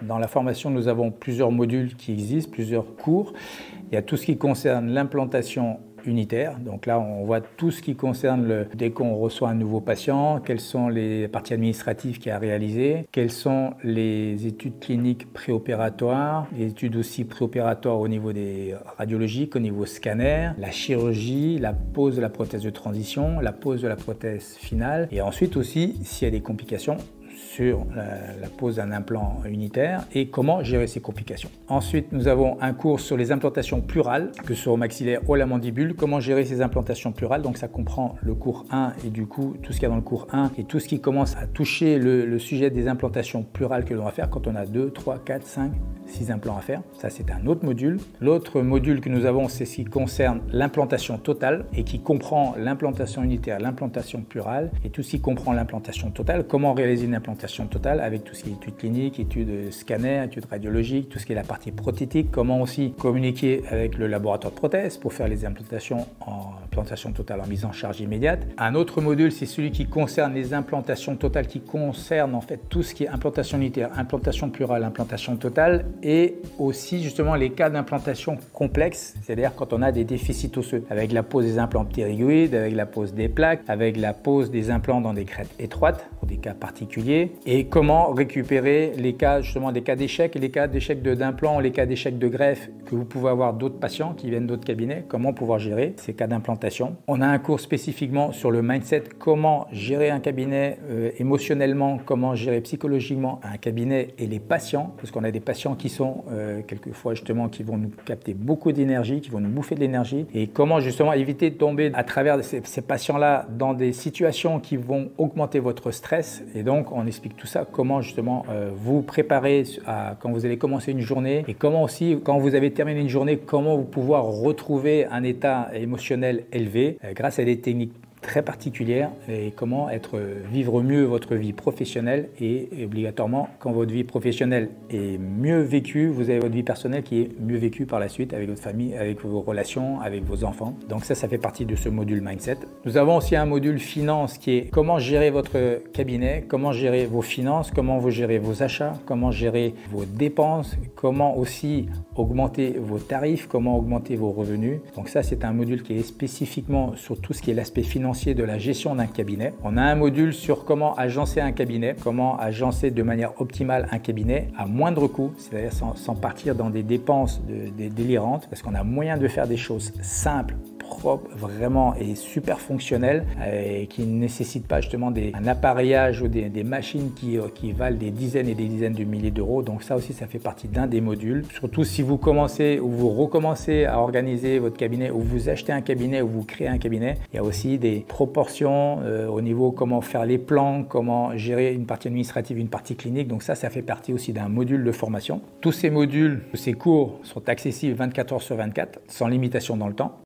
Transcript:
Dans la formation, nous avons plusieurs modules qui existent, plusieurs cours. Il y a tout ce qui concerne l'implantation unitaire. Donc là, on voit tout ce qui concerne dès qu'on reçoit un nouveau patient, quelles sont les parties administratives qu'il y a à réaliser, quelles sont les études cliniques préopératoires, les études aussi préopératoires au niveau des radiologiques, au niveau scanner, la chirurgie, la pose de la prothèse de transition, la pose de la prothèse finale et ensuite aussi s'il y a des complications sur la pose d'un implant unitaire et comment gérer ces complications. Ensuite, nous avons un cours sur les implantations pleurales, que ce soit au maxillaire ou à la mandibule, comment gérer ces implantations pleurales. Donc ça comprend le cours 1 et du coup tout ce qu'il y a dans le cours 1 et tout ce qui commence à toucher le sujet des implantations pleurales que l'on va faire quand on a 2, 3, 4, 5, 6 implants à faire. Ça, c'est un autre module. L'autre module que nous avons, c'est ce qui concerne l'implantation totale et qui comprend l'implantation unitaire, l'implantation pleurale et tout ce qui comprend l'implantation totale. Comment réaliser une implantation totale avec tout ce qui est études cliniques, études scanner, études radiologiques, tout ce qui est la partie prothétique, comment aussi communiquer avec le laboratoire de prothèses pour faire les implantations en implantation totale en mise en charge immédiate. Un autre module, c'est celui qui concerne les implantations totales, qui concerne en fait tout ce qui est implantation unitaire, implantation pleurale, implantation totale et aussi justement les cas d'implantation complexes, c'est-à-dire quand on a des déficits osseux, avec la pose des implants ptérygoïdes, avec la pose des plaques, avec la pose des implants dans des crêtes étroites pour des cas particuliers. Et comment récupérer les cas, justement, des cas d'échec et les cas d'échec d'implant, les cas d'échec de greffe que vous pouvez avoir d'autres patients qui viennent d'autres cabinets, comment pouvoir gérer ces cas d'implantation. On a un cours spécifiquement sur le mindset, comment gérer un cabinet émotionnellement, comment gérer psychologiquement un cabinet et les patients, parce qu'on a des patients qui sont quelquefois justement qui vont nous capter beaucoup d'énergie, qui vont nous bouffer de l'énergie et comment justement éviter de tomber à travers ces patients-là dans des situations qui vont augmenter votre stress et donc on explique tout ça, comment justement vous préparer quand vous allez commencer une journée et comment aussi quand vous avez terminé une journée, comment vous pouvoir retrouver un état émotionnel élevé grâce à des techniques très particulière et comment vivre mieux votre vie professionnelle et obligatoirement quand votre vie professionnelle est mieux vécue, vous avez votre vie personnelle qui est mieux vécue par la suite avec votre famille, avec vos relations, avec vos enfants. Donc ça fait partie de ce module mindset. Nous avons aussi un module finance qui est comment gérer votre cabinet, comment gérer vos finances, comment vous gérez vos achats, comment gérer vos dépenses, comment aussi augmenter vos tarifs, comment augmenter vos revenus. Donc ça c'est un module qui est spécifiquement sur tout ce qui est l'aspect financier de la gestion d'un cabinet. On a un module sur comment agencer un cabinet, comment agencer de manière optimale un cabinet à moindre coût, c'est-à-dire sans partir dans des dépenses délirantes, parce qu'on a moyen de faire des choses simples, propres, vraiment et super fonctionnelles et qui ne nécessitent pas justement un appareillage ou des machines qui valent des dizaines et des dizaines de milliers d'euros. Donc ça aussi, ça fait partie d'un des modules. Surtout si vous commencez ou vous recommencez à organiser votre cabinet ou vous achetez un cabinet ou vous créez un cabinet, il y a aussi des proportions au niveau comment faire les plans, comment gérer une partie administrative, une partie clinique. Donc ça fait partie aussi d'un module de formation. Tous ces modules, ces cours sont accessibles 24 heures sur 24, sans limitation dans le temps.